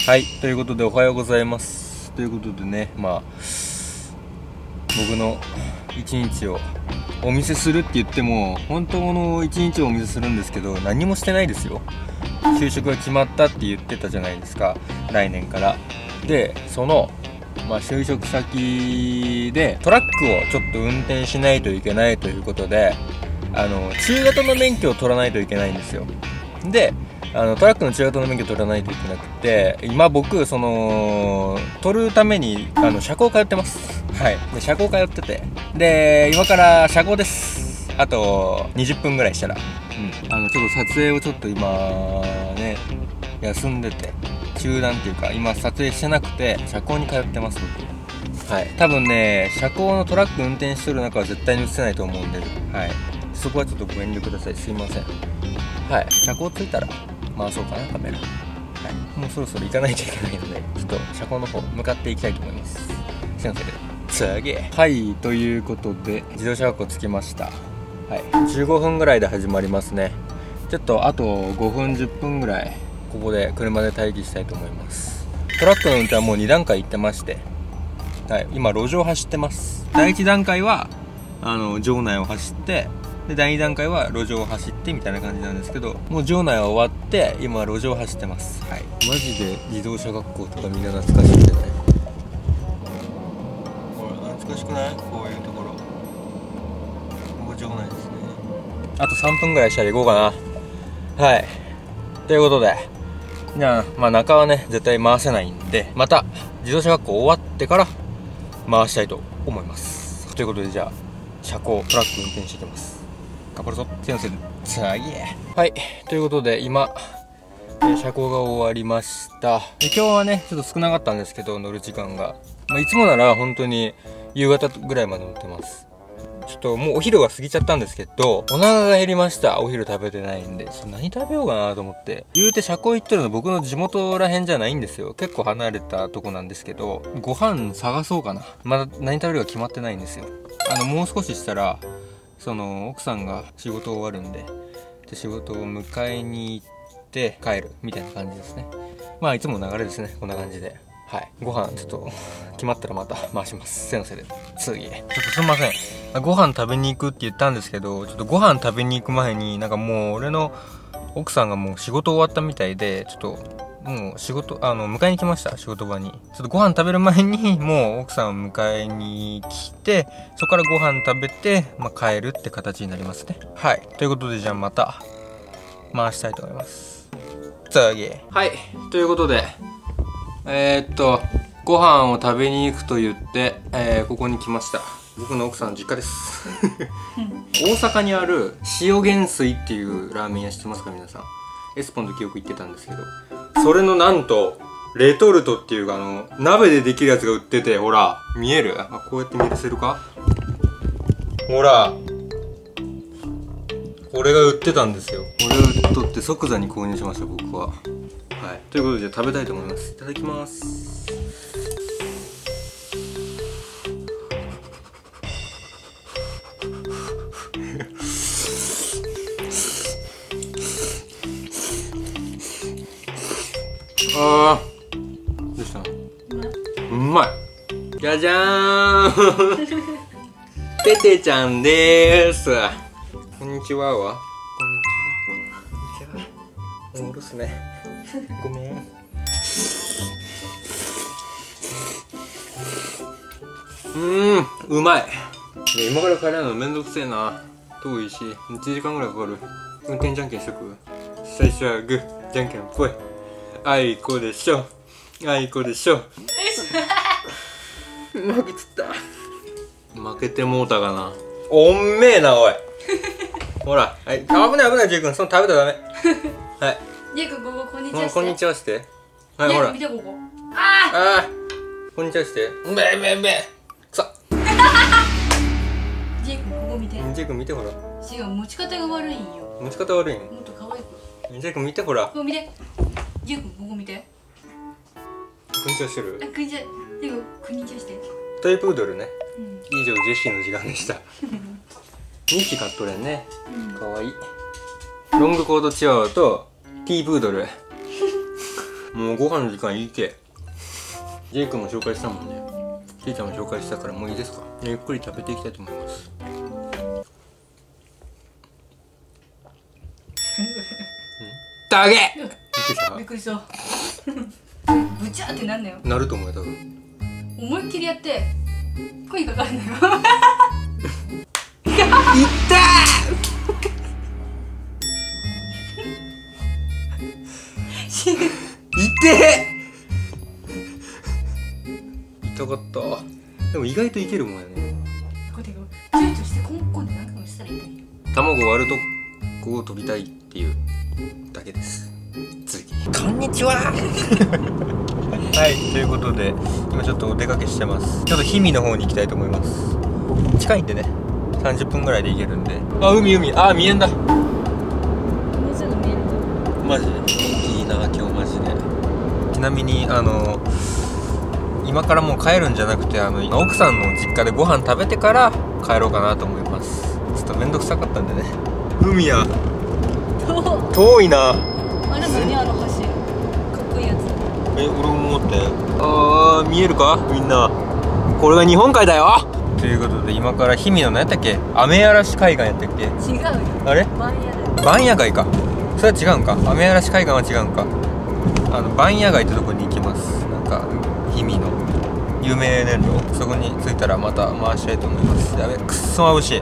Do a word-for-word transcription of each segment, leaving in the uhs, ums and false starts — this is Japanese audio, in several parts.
はい、ということでおはようございます。ということでね、まあ僕の一日をお見せするって言っても本当の一日をお見せするんですけど、何もしてないですよ。就職が決まったって言ってたじゃないですか、来年から。でその、まあ、就職先でトラックをちょっと運転しないといけないということで、あの中型の免許を取らないといけないんですよ。であのトラックの中型の免許取らないといけなくて、今僕その取るためにあの車高通ってます。はい、で車高通ってて、で今から車高です。あとにじゅっぷんぐらいしたら、うん、あのちょっと撮影をちょっと今ね休んでて、中断っていうか今撮影してなくて車高に通ってます僕。はい、多分ね車高のトラック運転してる中は絶対に映せないと思うんで、はい、そこはちょっとご遠慮ください。すいません。はい、車高ついたら回そうかなカメラ。はい、もうそろそろ行かないといけないので、ちょっと車高の方向かっていきたいと思います。すいません。次はい、ということで自動車学校着きました。はい、じゅうごふんぐらいで始まりますね。ちょっとあとごふんじゅっぷんぐらいここで車で待機したいと思います。トラックの運転はもうに段階行ってまして、はい、今路上走ってます。だいいち段階はあの場内を走って、でだいに段階は路上を走ってみたいな感じなんですけど、もう場内は終わって今路上を走ってます。はい、マジで自動車学校とかみんな懐かしいんでね。ほら懐かしくない？こういうところ。ここ場内ですね。あとさんぷんぐらいしたら行こうかな。はい、ということでじゃあ、まあ中はね絶対回せないんで、また自動車学校終わってから回したいと思います。ということでじゃあ車高トラック運転していきます。頑張るぞ。先生、次。はい、ということで今、えー、車高が終わりました。で今日はねちょっと少なかったんですけど乗る時間が、まあ、いつもなら本当に夕方ぐらいまで乗ってます。ちょっともうお昼が過ぎちゃったんですけど、お腹が減りました。お昼食べてないんで、ちょっと何食べようかなと思って。言うて車高行ってるの僕の地元らへんじゃないんですよ。結構離れたとこなんですけど、ご飯探そうかな。まだ何食べるか決まってないんですよ。あのもう少ししたらその奥さんが仕事終わるんで、で仕事を迎えに行って帰るみたいな感じですね。まあいつもの流れですね、こんな感じで。はい、ご飯ちょっと決まったらまた回します。先生で次。ちょっとすいません、ご飯食べに行くって言ったんですけど、ちょっとご飯食べに行く前になんかもう俺の奥さんがもう仕事終わったみたいで、ちょっともう仕事あの迎えに来ました。仕事場にちょっとご飯食べる前にもう奥さんを迎えに来て、そこからご飯食べて、まあ、帰るって形になりますね。はい、ということでじゃあまた回したいと思います。次。はい、ということでえー、っとご飯を食べに行くと言って、えー、ここに来ました。僕の奥さんの実家です大阪にある塩元帥っていうラーメン屋知ってますか皆さん。エスポンの時よく行ってたんですけど、それのなんとレトルトっていうかあの鍋でできるやつが売ってて、ほら見える？あ、こうやって見せるか？ほらこれが売ってたんですよ。これを売っとって即座に購入しました僕は。はい、ということでじゃあ食べたいと思います。いただきます。あーどうしたの？うまい。じゃじゃーんテテちゃんでーす。こんにちはわ。こんにちは。こんにちは。もうおろすね。ごめん。うーん、うまい。今から帰るのめんどくせえな。遠いし、いちじかんぐらいかかる。運転じゃんけんしとく。最初はグー、じゃんけんぽい。あいこでしょ。あいこでしょ。負けつった。負けてもうたかな。おんめえな、おい。ほら、はい、危ない危ない、ジェイ君、その食べたらダメ。はい。 ジェイ君、こここんにちはして。 こんにちはして。はい、ほら。 見てここ。あああ。こんにちはして。べえべえべえ。くさ。 ジェイ君、ここ見て。 ジェイ君見てほら。 違う、持ち方が悪いんよ。 持ち方悪いん。 もっと可愛く。 ジェイ君見てほら。 ここ見て。ジェイ君、ここ見て。 こんにちはしてる。 あ、こんにちは。ジェイ君、こんにちはして。 トイプードルね。 うん、 以上、ジェシーの時間でした。にひき飼っとれんね。かわいい。ロングコートチワワとティープードル。 もうご飯の時間いいけ。ジェイ君も紹介したもんね。ケイちゃんも紹介したからもういいですか。ゆっくり食べていきたいと思います。たげびっくりした。 びっくりしたブチャーってなんだよ。 なると思うよ多分。 思いっきりやって声かかるのよ。 いったーいってー痛かった。でも意外といけるもんやね。 こうやって躊躇してコンコンってなんかもしたらいいんだよ。 卵割るとこを飛びたいっていうだけです。次こんにちははい、ということで今ちょっとお出かけしてます。ちょっと氷見の方に行きたいと思います。近いんでね、さんじゅっぷんぐらいで行けるんで。あ、海海、あ、見えんだ。 もうすぐ見えると。 マジいいな今日マジで。ちなみにあの今からもう帰るんじゃなくて、あの奥さんの実家でご飯食べてから帰ろうかなと思います。ちょっと面倒くさかったんでね。海や遠いな。 あれ何あの橋、かっこいいやつ。 え、俺も思って。あー、見えるかみんな。これが日本海だよ。ということで今から氷見の何やったっけ、雨嵐海岸やったっけ。 違うよ、 あれ番屋だよ。 番屋街か。それは違うんか。雨嵐海岸は違うんか。あの番屋街ってとこに行きます。なんか氷見の有名なの、そこに着いたらまた回したいと思います。やべ、くっそ眩しい。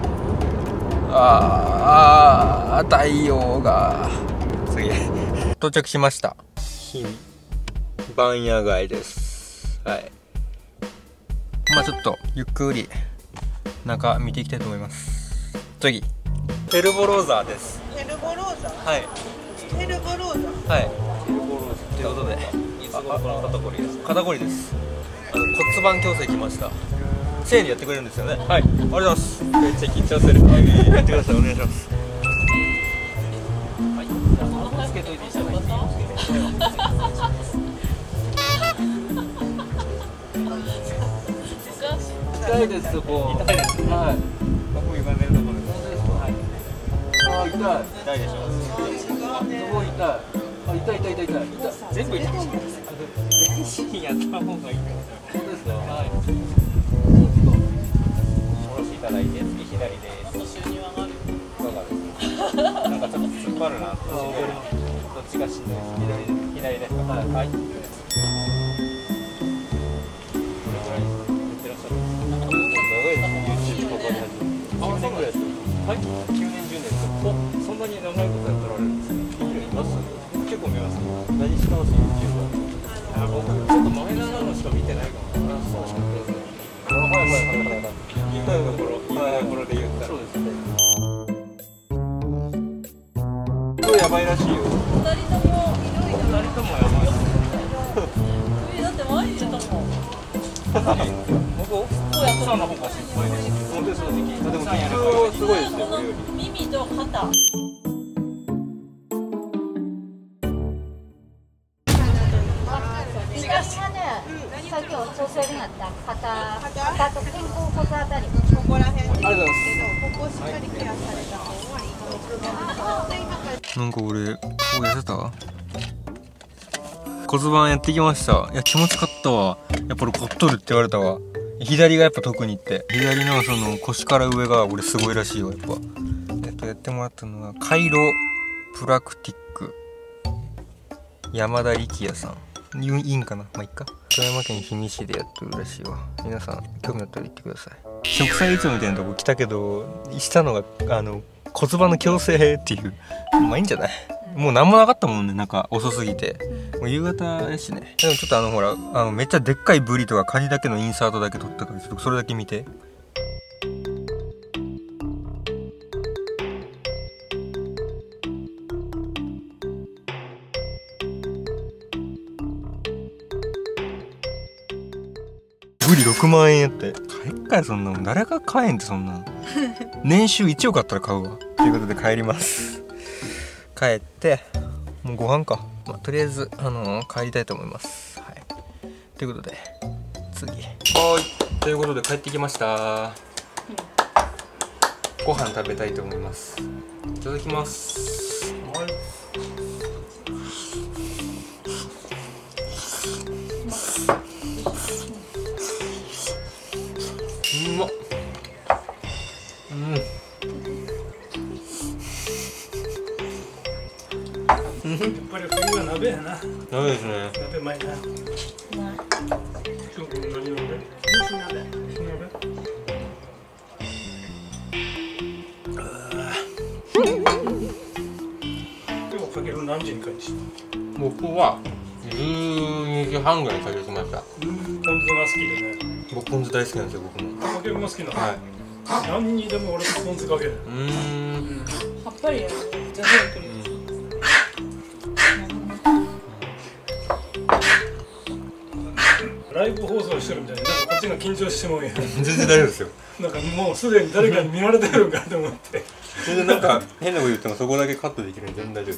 あーあー、太陽が。次到着しました。氷見番屋街です。はい、まあちょっとゆっくり中見ていきたいと思います。次ヘルボローザです。 ヘルボローザ。 はい、 ヘルボローザ。 はい、ヘルボローザということで、いつ頃この肩こりです。肩こりです。あの骨盤矯正来ました。せいにやってくれるんですよね。はい、ありがとうございます。めっちゃ緊張する。やってください、お願いします。はい、じゃあつけといていただいていいですか。痛いです、そこ。痛いです。はい。僕も歪んでるところです。本当ですか。はい。ああ、痛い。痛いでしょ。すごい痛い。あ、痛い痛い痛い痛い。全部痛い。全身やった方がいいかも。本当ですか。はい。下ろしていただいて、次左です。収入上がる。いかがですか。なんかちょっと突っ張るな。どっちがしんどいです。左です。左ですか。はい。はい。はい、きゅうねんじゅうねんと、お、そんなに長いことやってられるんですね。います。結構見ます。何してます YouTube は。僕ちょっと前なのしか見てないかも。あ、そうですね。あ、はいはいはいはい。言ったところ、言ったところで言ったら。そうですね。すごいやばいらしいよ。 二人ともひどいな。 二人ともやばい。 え、だって毎日だもん。 僕、奥さんの方が心配です。本当に正直。でも、普通すごいですよ。 耳と肩。 左がね、さっきお調整になった肩、肩と肩甲骨あたり。 ここら辺に。 ありがとうございます。 ここをしっかりケアされた方がいいかもしれない。 なんか俺、顔痩せた？骨盤やってきました。いや、気持ちかったわ。やっぱり凝っとるって言われたわ。左がやっぱ特にって。左のその腰から上が俺すごいらしいわ、やっぱ。えっと、やってもらったのが、カイロプラクティック。山田力也さん。いいんかな、まあ、いっか。富山県氷見市でやってるらしいわ。皆さん、興味あったら行ってください。植栽市みたいなとこ来たけど、したのが、あの、骨盤の矯正っていう。まあいいんじゃない？もう何もなかったもんね、なんか遅すぎて。もう夕方やしね。でもちょっとあのほら、あのめっちゃでっかいブリとかカニだけのインサートだけ撮ったから、ちょっとそれだけ見て。ブリろくまんえんやって。買えっかよ、そんなの。誰が買えんって、そんな。年収いちおくあったら買うわ。ということで帰ります。帰って、もうご飯か。まあ、とりあえず、あのー、帰りたいと思います。はい。ということで、次。はい。ということで帰ってきました。ご飯食べたいと思います。いただきます。はい。 ダメですね。 鍋うまいな。今日何鍋？ 虫鍋。 虫鍋？今日かける何時に帰ってきた？ 僕はじゅうにじはんぐらいに帰ってきました。 ポン酢が好きでね。 僕ポン酢大好きなんですよ、僕も。 かけるの好きなの？ はい。 何にでも俺ポン酢かける。 うーん。 さっぱりやる。じゃあ、とりあえず。 ライブ放送してるみたいで、なんかこっちが緊張してもんや。 全然大丈夫ですよ。 なんかもうすでに誰かに見られてるんかと思って。 全然なんか変なこと言ってもそこだけカットできるんで全然大丈夫です。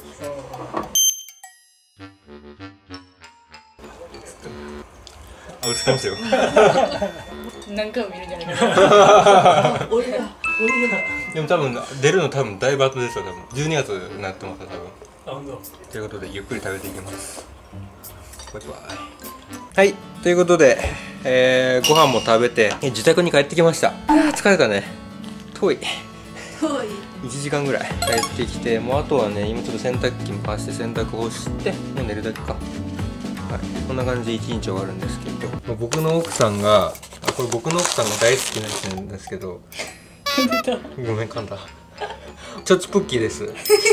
あ、映ってますよ。 何回も見るんじゃないかな。俺だ、俺だ。 でも多分出るの多分だいぶ後ですよ、多分。じゅうにがつになってますよ、多分。 あ、ほんと。 ということでゆっくり食べていきます。バイバイ。はい、ということで、えー、ご飯も食べて自宅に帰ってきました。あー疲れたね。遠い。 遠い。 いちじかんぐらい帰ってきて、もうあとはね今ちょっと洗濯機回して洗濯をしてもう寝るだけか。はい、こんな感じで一日終わるんですけど、もう僕の奥さんが、あ、これ僕の奥さんが大好きな人なんですけどごめん噛んだ。チョチプッキーです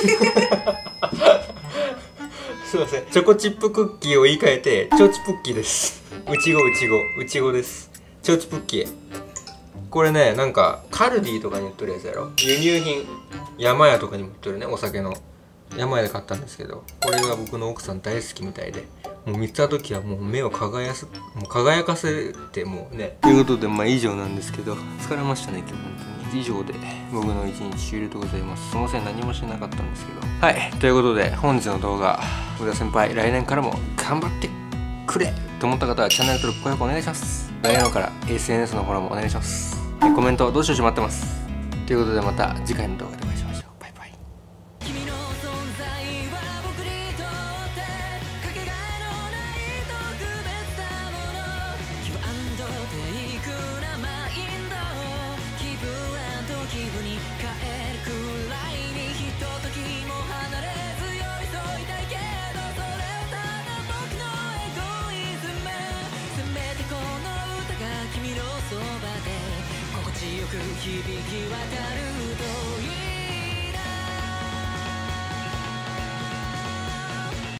すいません、チョコチップクッキーを言い換えてチョチプッキーです。うちごうちごうちごです。チョチプッキー、これね、なんかカルディとかに売ってるやつやろ。輸入品、山屋とかにも売ってるね、お酒の山屋で買ったんですけど、これが僕の奥さん大好きみたいで、もう見た時はもう目を輝かせ、もう輝かせて、もうね。ということで、まあ以上なんですけど、疲れましたね今日本当に。以上で僕の一日終了でございます。すいません、何もしなかったんですけど。はい、ということで本日の動画、上田先輩来年からも頑張ってくれと思った方はチャンネル登録、高評価お願いします。来年から エスエヌエス のフォローもお願いします。コメントどうしようし待ってます。ということでまた次回の動画でお会いしましょう。バイバイ。 君の存在は僕にとってかけがえのない特別なもの。気分とテイクなマインド、気分と気分に変えるくらいにひとときも離れず寄り添いたいけど、それはただ僕のエゴイズム。せめてこの歌が君のそばで心地よく響き渡る